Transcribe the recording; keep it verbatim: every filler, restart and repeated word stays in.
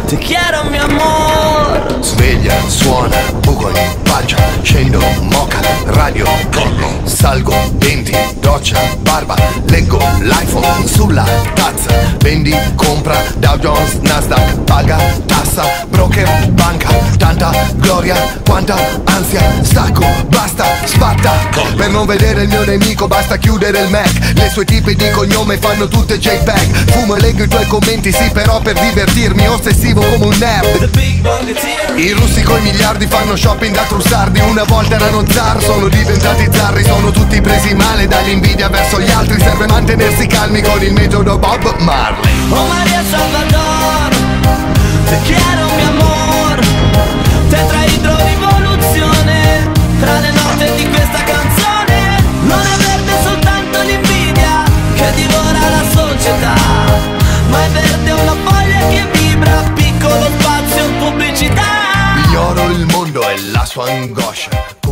Te quiero mi amor. Sveglia, suona, buco in pancia, scendo, moca, radio, corro, salgo, denti, doccia, barba, leggo l'iPhone sulla tazza, vendi, compra, Dow Jones, Nasdaq, paga, tassa, broker, banca, tanta gloria, quanta ansia, stacco, basta, spatta, per non vedere il mio nemico basta chiudere il Mac, le sue tipe di cognome fanno tutte JPEG, fumo e leggo i tuoi commenti sì però per divertirmi, ossessivo come un nerd. I russi coi miliardi fanno shopping da trussardi, una volta erano zar, sono diventati zarri, sono tutti presi male dall'invidia verso gli altri, serve mantenersi calmi con il metodo Bob Marley. Oh Maria Salvador, te quiero mi amor, tetraidro rivoluzione, tra le note di questa canzone, non è verde soltanto l'invidia che divora la società, ma è verde una foglia che vibra, piccolo spazio, pubblicità. Ignoro il mondo e la sua angoscia,